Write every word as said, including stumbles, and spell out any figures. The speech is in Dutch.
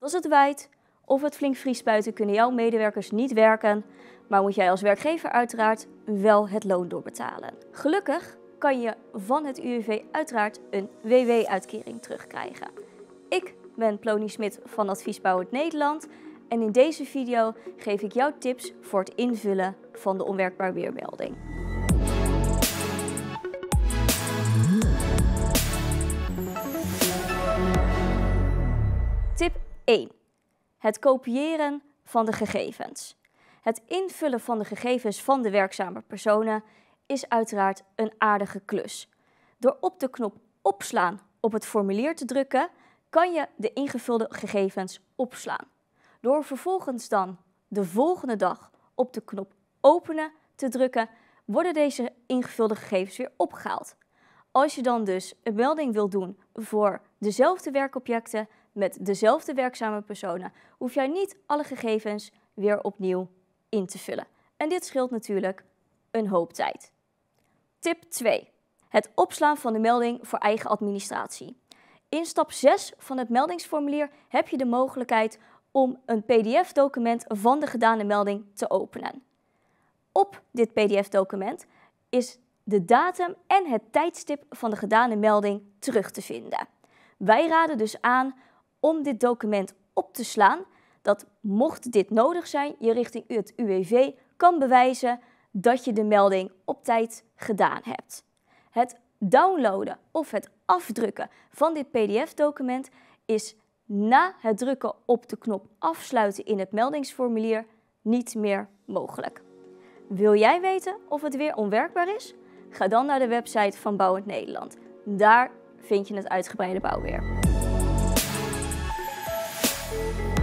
Als het waait of het flink vriest buiten kunnen jouw medewerkers niet werken, maar moet jij als werkgever uiteraard wel het loon doorbetalen. Gelukkig kan je van het U W V uiteraard een W W-uitkering terugkrijgen. Ik ben Plony Smit van Adviesbouwend Nederland en in deze video geef ik jou tips voor het invullen van de onwerkbaar weermelding. Tip één. Het kopiëren van de gegevens. Het invullen van de gegevens van de werkzame personen is uiteraard een aardige klus. Door op de knop opslaan op het formulier te drukken, kan je de ingevulde gegevens opslaan. Door vervolgens dan de volgende dag op de knop openen te drukken, worden deze ingevulde gegevens weer opgehaald. Als je dan dus een melding wilt doen voor dezelfde werkobjecten met dezelfde werkzame personen, hoef jij niet alle gegevens weer opnieuw in te vullen. En dit scheelt natuurlijk een hoop tijd. Tip twee. Het opslaan van de melding voor eigen administratie. In stap zes van het meldingsformulier heb je de mogelijkheid om een P D F-document van de gedane melding te openen. Op dit P D F-document is de datum en het tijdstip van de gedane melding terug te vinden. Wij raden dus aan om dit document op te slaan, dat mocht dit nodig zijn, je richting het U W V kan bewijzen dat je de melding op tijd gedaan hebt. Het downloaden of het afdrukken van dit P D F-document is na het drukken op de knop afsluiten in het meldingsformulier niet meer mogelijk. Wil jij weten of het weer onwerkbaar is? Ga dan naar de website van Bouwend Nederland. Daar vind je het uitgebreide bouwweer.